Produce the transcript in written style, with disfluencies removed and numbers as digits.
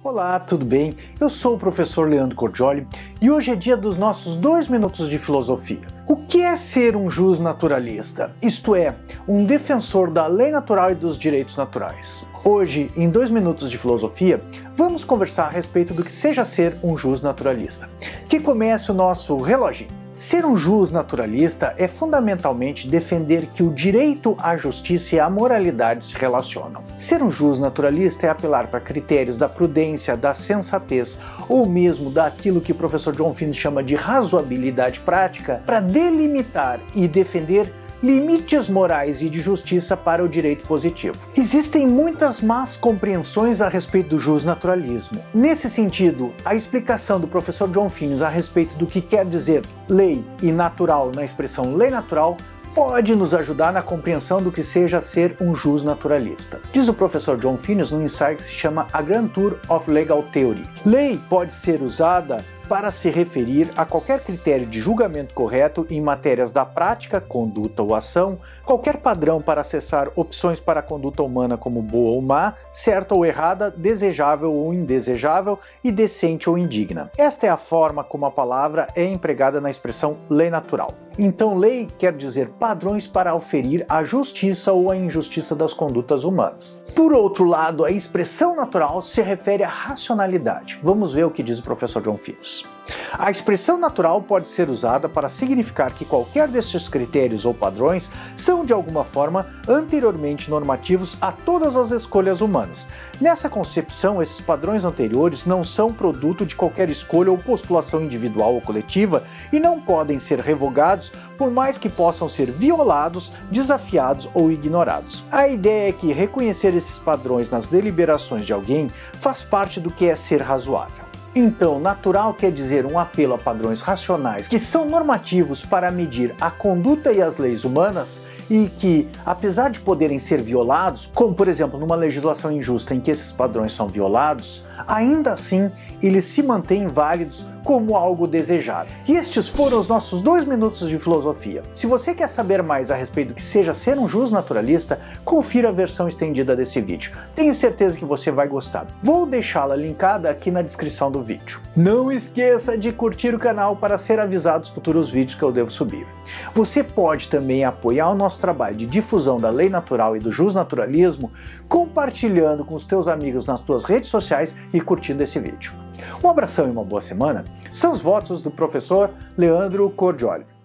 Olá, tudo bem? Eu sou o professor Leandro Cordioli e hoje é dia dos nossos 2 minutos de filosofia. O que é ser um justnaturalista? Isto é, um defensor da lei natural e dos direitos naturais. Hoje, em 2 minutos de filosofia, vamos conversar a respeito do que seja ser um justnaturalista. Que comece o nosso reloginho. Ser um justnaturalista é fundamentalmente defender que o direito à justiça e à moralidade se relacionam. Ser um justnaturalista é apelar para critérios da prudência, da sensatez ou mesmo daquilo que o professor John Finnes chama de razoabilidade prática para delimitar e defender limites morais e de justiça para o direito positivo. Existem muitas más compreensões a respeito do justnaturalismo. Nesse sentido, a explicação do professor John Finnes a respeito do que quer dizer lei e natural na expressão lei natural pode nos ajudar na compreensão do que seja ser um justnaturalista. Diz o professor John Finnes num ensaio que se chama A Grand Tour of Legal Theory. Lei pode ser usada para se referir a qualquer critério de julgamento correto em matérias da prática, conduta ou ação, qualquer padrão para acessar opções para a conduta humana como boa ou má, certa ou errada, desejável ou indesejável e decente ou indigna. Esta é a forma como a palavra é empregada na expressão lei natural. Então, lei quer dizer padrões para auferir a justiça ou a injustiça das condutas humanas. Por outro lado, a expressão natural se refere à racionalidade. Vamos ver o que diz o professor John Finnes. A expressão natural pode ser usada para significar que qualquer destes critérios ou padrões são de alguma forma anteriormente normativos a todas as escolhas humanas. Nessa concepção, esses padrões anteriores não são produto de qualquer escolha ou postulação individual ou coletiva e não podem ser revogados por mais que possam ser violados, desafiados ou ignorados. A ideia é que reconhecer esses padrões nas deliberações de alguém faz parte do que é ser razoável. Então, natural quer dizer um apelo a padrões racionais que são normativos para medir a conduta e as leis humanas e que, apesar de poderem ser violados, como por exemplo numa legislação injusta em que esses padrões são violados, ainda assim eles se mantêm válidos como algo desejável. E estes foram os nossos 2 minutos de filosofia. Se você quer saber mais a respeito do que seja ser um justnaturalista, confira a versão estendida desse vídeo. Tenho certeza que você vai gostar. Vou deixá-la linkada aqui na descrição do vídeo. Não esqueça de curtir o canal para ser avisado dos futuros vídeos que eu devo subir. Você pode também apoiar o nosso trabalho de difusão da lei natural e do justnaturalismo compartilhando com os teus amigos nas tuas redes sociais e curtindo esse vídeo. Um abração e uma boa semana são os votos do professor Leandro Cordioli.